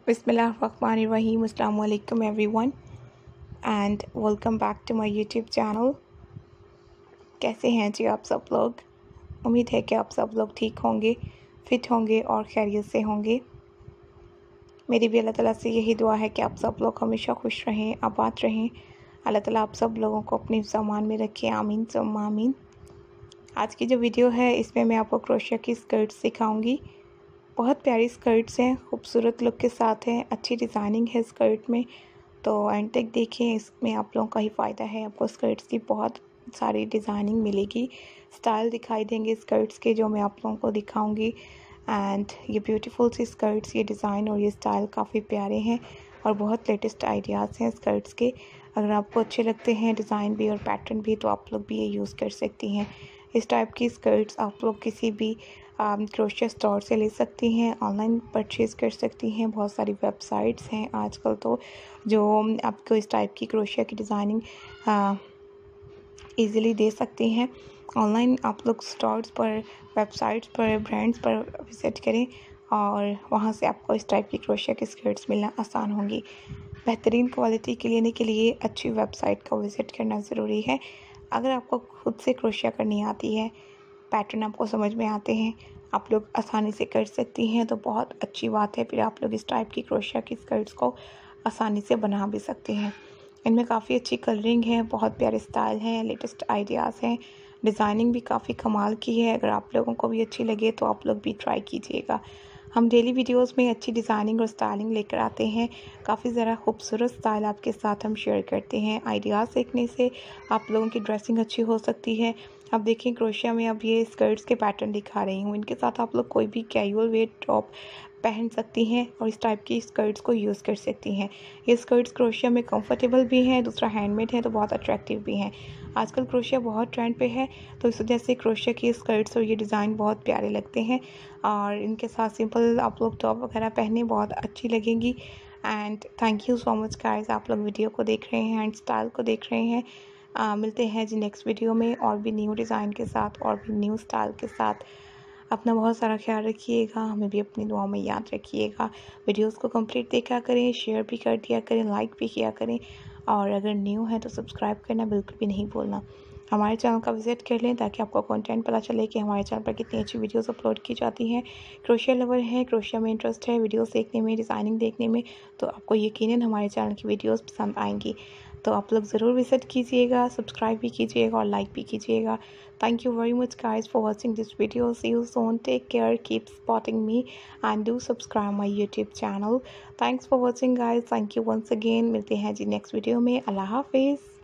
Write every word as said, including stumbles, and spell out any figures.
Bismillahirrahmanirrahim. Assalamu alaikum everyone and welcome back to my YouTube channel. कैसे हैं जी आप सब लोग? उम्मीद है कि आप सब लोग ठीक होंगे, फिट होंगे और खैरियत से होंगे। मेरी भी अल्लाह ताला से यही दुआ है कि आप सब लोग हमेशा खुश रहें, आबाद रहें। अल्लाह ताला आप सब लोगों को अपने सामान में रखें, आमीन सुम्मा आमीन। आज की जो वीडियो है इसमें मैं आपको क्रोशिया की स्कर्ट सिखाऊंगी। बहुत प्यारी स्कर्ट्स हैं, खूबसूरत लुक के साथ हैं, अच्छी डिज़ाइनिंग है स्कर्ट में, तो एंड तक देखें। इसमें आप लोगों का ही फ़ायदा है। आपको स्कर्ट्स की बहुत सारी डिज़ाइनिंग मिलेगी, स्टाइल दिखाई देंगे स्कर्ट्स के जो मैं आप लोगों को दिखाऊंगी। एंड ये ब्यूटीफुल सी स्कर्ट्स, ये डिज़ाइन और ये स्टाइल काफ़ी प्यारे हैं और बहुत लेटेस्ट आइडियाज़ हैं स्कर्ट्स के। अगर आपको अच्छे लगते हैं डिज़ाइन भी और पैटर्न भी तो आप लोग भी ये यूज़ कर सकती हैं। इस टाइप की स्कर्ट्स आप लोग किसी भी क्रोशिया स्टोर से ले सकती हैं, ऑनलाइन परचेज़ कर सकती हैं। बहुत सारी वेबसाइट्स हैं आजकल तो जो आपको इस टाइप की क्रोशिया की डिज़ाइनिंग इजीली दे सकती हैं। ऑनलाइन आप लोग स्टोर्स पर, वेबसाइट्स पर, ब्रांड्स पर विज़िट करें और वहाँ से आपको इस टाइप की क्रोशिया की स्कर्ट्स मिलना आसान होंगी। बेहतरीन क्वालिटी के लेने के लिए अच्छी वेबसाइट का विज़िट करना ज़रूरी है। अगर आपको खुद से क्रोशिया करनी आती है, पैटर्न आपको समझ में आते हैं, आप लोग आसानी से कर सकती हैं तो बहुत अच्छी बात है। फिर आप लोग इस टाइप की क्रोशिया की स्कर्ट्स को आसानी से बना भी सकते हैं। इनमें काफ़ी अच्छी कलरिंग है, बहुत प्यारे स्टाइल हैं, लेटेस्ट आइडियाज़ हैं, डिज़ाइनिंग भी काफ़ी कमाल की है। अगर आप लोगों को भी अच्छी लगे तो आप लोग भी ट्राई कीजिएगा। हम डेली वीडियोस में अच्छी डिज़ाइनिंग और स्टाइलिंग लेकर आते हैं। काफ़ी ज़रा खूबसूरत स्टाइल आपके साथ हम शेयर करते हैं। आइडियाज़ सीखने से आप लोगों की ड्रेसिंग अच्छी हो सकती है। अब देखें क्रोशिया में अब ये स्कर्ट्स के पैटर्न दिखा रही हूँ। इनके साथ आप लोग कोई भी कैजुअल वेयर टॉप पहन सकती हैं और इस टाइप की स्कर्ट्स को यूज़ कर सकती हैं। ये स्कर्ट्स क्रोशिया में कंफर्टेबल भी हैं, दूसरा हैंडमेड है तो बहुत अट्रैक्टिव भी हैं। आजकल क्रोशिया बहुत ट्रेंड पे है तो इस वजह से क्रोशिया की स्कर्ट्स और ये डिज़ाइन बहुत प्यारे लगते हैं और इनके साथ सिंपल आप लोग टॉप वगैरह पहने बहुत अच्छी लगेंगी। And thank you so much guys, आप लोग वीडियो को देख रहे हैं एंड स्टाइल को देख रहे हैं। आ, मिलते हैं जी नेक्स्ट वीडियो में और भी न्यू डिज़ाइन के साथ और भी न्यू स्टाइल के साथ। अपना बहुत सारा ख्याल रखिएगा, हमें भी अपनी दुआओं में याद रखिएगा। वीडियोस को कंप्लीट देखा करें, शेयर भी कर दिया करें, लाइक भी किया करें और अगर न्यू है तो सब्सक्राइब करना बिल्कुल भी नहीं भूलना। हमारे चैनल का विज़िट कर लें ताकि आपको कंटेंट पता चले कि हमारे चैनल पर कितनी अच्छी वीडियोस अपलोड की जाती हैं। क्रोशिया लवर हैं, क्रोशिया में इंटरेस्ट है, वीडियोस देखने में, डिज़ाइनिंग देखने में, तो आपको यकीनन हमारे चैनल की वीडियोस पसंद आएंगी। तो आप लोग ज़रूर विज़िट कीजिएगा, सब्सक्राइब भी कीजिएगा और लाइक भी कीजिएगा। Thank you very much guys for watching this video. See you soon. Take care. Keep supporting me and do subscribe my YouTube channel. Thanks for watching guys. Thank you once again. मिलते हैं जी next video में। अल्लाह हाफिज़।